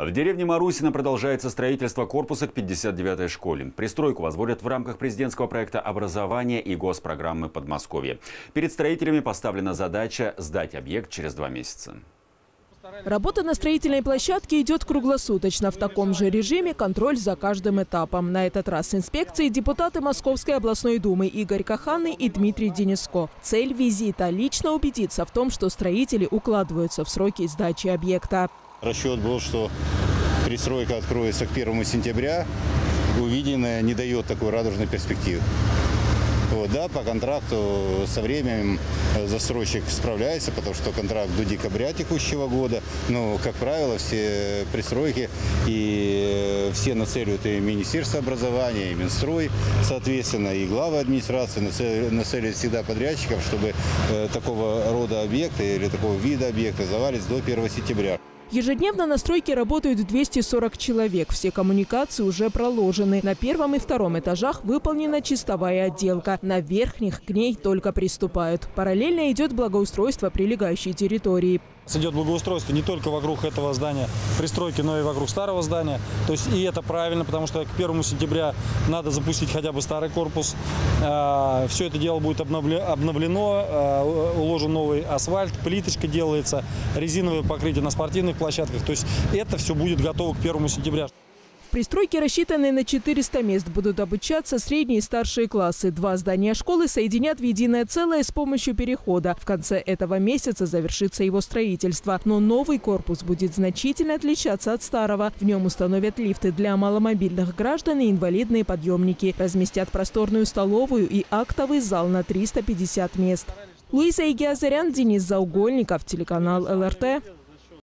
В деревне Марусино продолжается строительство корпуса к 59-й школе. Пристройку возводят в рамках президентского проекта образования и госпрограммы Подмосковья. Перед строителями поставлена задача сдать объект через 2 месяца. Работа на строительной площадке идет круглосуточно. В таком же режиме контроль за каждым этапом. На этот раз с инспекцией депутаты Московской областной думы Игорь Каханный и Дмитрий Дениско. Цель визита – лично убедиться в том, что строители укладываются в сроки сдачи объекта. Расчет был, что пристройка откроется к 1 сентября. Увиденное не дает такой радужной перспективы. Да, по контракту со временем застройщик справляется, потому что контракт до декабря текущего года. Но, как правило, все пристройки и все нацеливают и Министерство образования, и Минстрой, соответственно, и главы администрации нацеливают всегда подрядчиков, чтобы такого рода объекты или такого вида объекта сдавались до 1 сентября. Ежедневно на стройке работают 240 человек. Все коммуникации уже проложены. На 1 и 2 этажах выполнена чистовая отделка. На верхних к ней только приступают. Параллельно идет благоустройство прилегающей территории. Идет благоустройство не только вокруг этого здания пристройки, но и вокруг старого здания. То есть и это правильно, потому что к 1 сентября надо запустить хотя бы старый корпус. Все это дело будет обновлено, уложен новый асфальт, плиточка делается, резиновое покрытие на спортивных площадках. То есть это все будет готово к 1 сентября. В пристройке, рассчитанные на 400 мест, будут обучаться средние и старшие классы. 2 здания школы соединят в единое целое с помощью перехода. В конце этого месяца завершится его строительство. Но новый корпус будет значительно отличаться от старого. В нем установят лифты для маломобильных граждан и инвалидные подъемники. Разместят просторную столовую и актовый зал на 350 мест. Луиза Игиазарян, Денис Заугольников, телеканал ЛРТ.